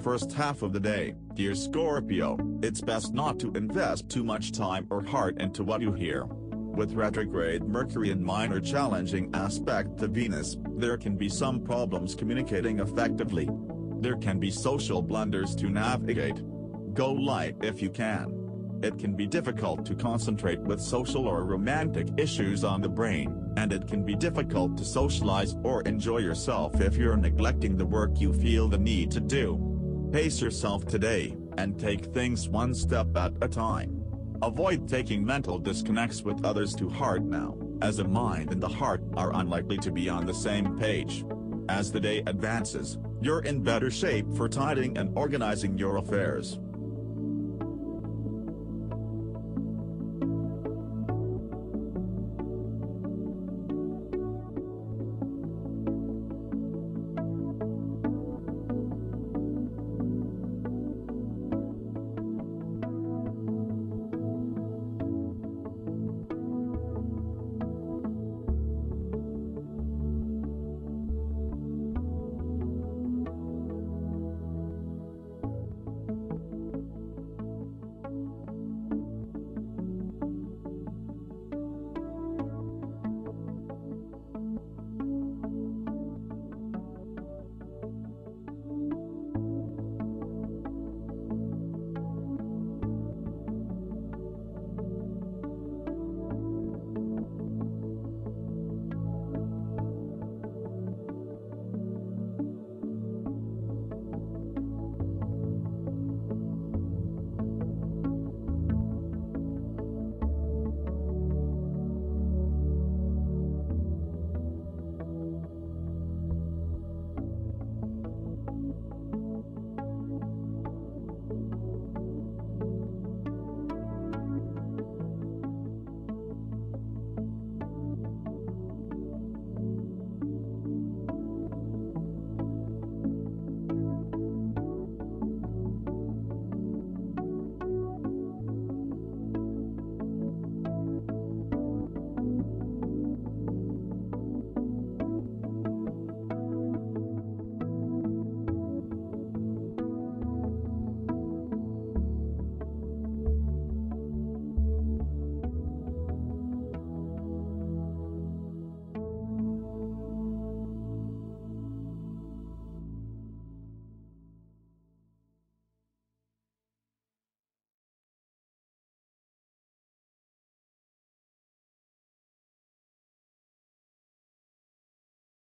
first half of the day. Dear Scorpio, it's best not to invest too much time or heart into what you hear. With retrograde Mercury and minor challenging aspect to Venus, there can be some problems communicating effectively. There can be social blunders to navigate. Go light if you can. It can be difficult to concentrate with social or romantic issues on the brain, and it can be difficult to socialize or enjoy yourself if you're neglecting the work you feel the need to do. Pace yourself today, and take things one step at a time. Avoid taking mental disconnects with others to heart now, as the mind and the heart are unlikely to be on the same page. As the day advances, you're in better shape for tidying and organizing your affairs.